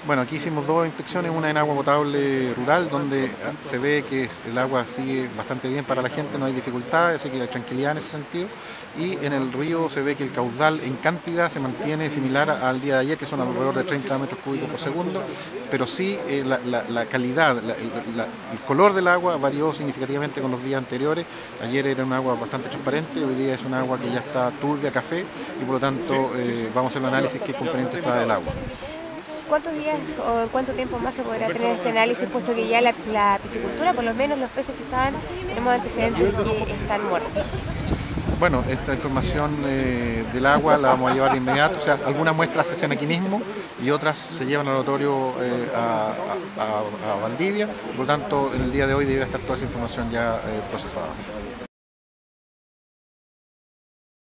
Bueno, aquí hicimos dos inspecciones, una en agua potable rural, donde se ve que el agua sigue bastante bien para la gente, no hay dificultad, así que hay tranquilidad en ese sentido. Y en el río se ve que el caudal en cantidad se mantiene similar al día de ayer, que son alrededor de 30 metros cúbicos por segundo, pero sí la calidad, el color del agua varió significativamente con los días anteriores. Ayer era un agua bastante transparente, hoy día es un agua que ya está turbia, café, y por lo tanto vamos a hacer un análisis qué componentes trae el agua. ¿Cuántos días o en cuánto tiempo más se podrá tener este análisis, puesto que ya la piscicultura, por lo menos los peces que estaban, tenemos antecedentes de que están muertos? Bueno, esta información del agua la vamos a llevar de inmediato, o sea, algunas muestras se hacen aquí mismo y otras se llevan al laboratorio a Valdivia, por lo tanto, en el día de hoy debería estar toda esa información ya procesada.